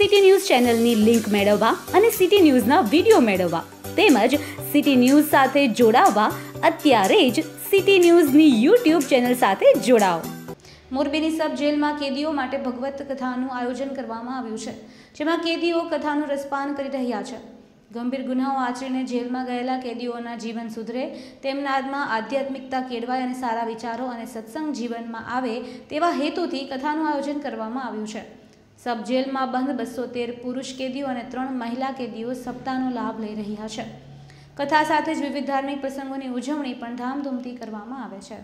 City news ચેનલની link મેળવવા અને સિટી ન્યૂઝના વિડીયો મેળવવા તેમજ સિટી ન્યૂઝ સાથે જોડાવવા અત્યારે જ સિટી ન્યૂઝની યુટ્યુબ ચેનલ સાથે જોડાઓ। મોરબીની સબ જેલમાં કેદીઓ માટે ભગવત કથાનું આયોજન કરવામાં આવ્યું છે, જેમાં કેદીઓ કથાનું રસપાન કરી રહ્યા છે। ગંભીર ગુનાઓ આચરીને જેલમાં ગયેલા કેદીઓના જીવન સુધરે, તેમના આત્મા આધ્યાત્મિકતા કેળવાય અને સારા વિચારો અને સત્સંગ જીવનમાં આવે તેવા હેતુથી કથાનું આયોજન કરવામાં આવ્યું છે। સબ જેલમાં બંધ 213 પુરુષ કેદીઓ અને 3 મહિલા કેદીઓ સપ્તાહનો લાભ લઈ રહ્યા છે। કથા સાથે જ વિવિધ ધાર્મિક પ્રસંગોની ઉજવણી પણ ધામધૂમથી કરવામાં આવે છે।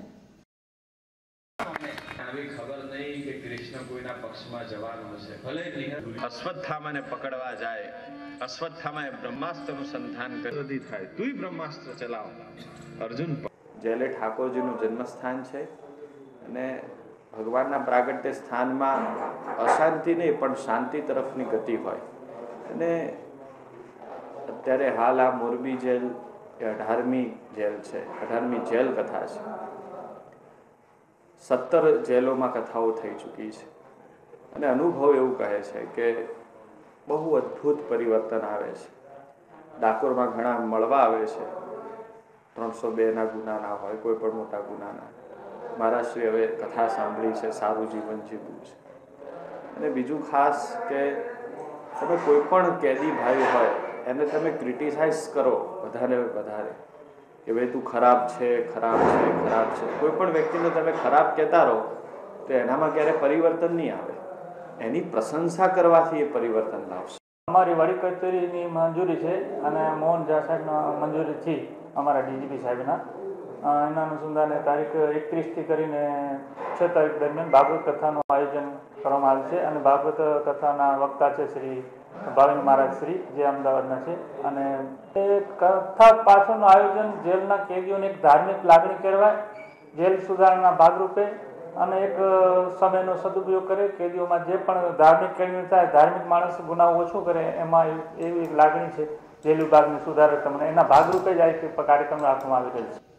ખબર નહીં કે કૃષ્ણ કોઈના પક્ષમાં જવાનો છે, ભલે અશ્વત્થામાને પકડવા જાય, અશ્વત્થામાએ બ્રહ્માસ્ત્રનું સંધાન કરી થાય, તુંય બ્રહ્માસ્ત્ર ચલાવ અર્જુન। જેલે ઠાકોરજીનું જન્મસ્થાન છે અને ભગવાનના પ્રાગટ્ય સ્થાનમાં અશાંતિ નહીં પણ શાંતિ તરફની ગતિ હોય। અને અત્યારે હાલ આ મોરબી જેલ એ 18મી જેલ છે, 18મી જેલ કથા છે। 17 જેલોમાં કથાઓ થઈ ચૂકી છે અને અનુભવ એવું કહે છે કે બહુ અદ્ભુત પરિવર્તન આવે છે। ડાકોરમાં ઘણા મળવા આવે છે, 302ના ગુનાના હોય, કોઈ પણ મોટા ગુનાના। મહારાજશ્રી હવે કથા સાંભળી છે, સારું જીવન જીવવું છે। અને બીજું ખાસ કે તમે કોઈ પણ કેદી ભાઈ હોય એને તમે ક્રિટિસાઇઝ કરો વધારે કે ભાઈ તું ખરાબ છે, ખરાબ છે, ખરાબ છે, કોઈ પણ વ્યક્તિને તમે ખરાબ કહેતા રહો તો એનામાં ક્યારે પરિવર્તન નહીં આવે। એની પ્રશંસા કરવાથી એ પરિવર્તન લાવશે। અમારી વડી કચેરીની મંજૂરી છે અને મોહન ઝા સાહેબના મંજૂરીથી અમારા ડીજીપી સાહેબના એના અનુસંધાને તારીખ 31થી કરીને 6 તારીખ દરમિયાન ભાગવત કથાનું આયોજન કરવામાં આવ્યું છે અને ભાગવત કથાના વક્તા છે શ્રી ભાવિન મહારાજ શ્રી, જે અમદાવાદના છે। અને એ કથા પાછળનું આયોજન જેલના કેદીઓને એક ધાર્મિક લાગણી કેળવાય, જેલ સુધારણાના ભાગરૂપે અને એક સમયનો સદુપયોગ કરે, કેદીઓમાં જે પણ ધાર્મિક કેળવણી થાય, ધાર્મિક માણસ ગુનાઓ ઓછો કરે, એમાં એવી એક લાગણી છે જેલ વિભાગને સુધારે તમને, એના ભાગરૂપે જ આ કાર્યક્રમ રાખવામાં આવી રહ્યો છે।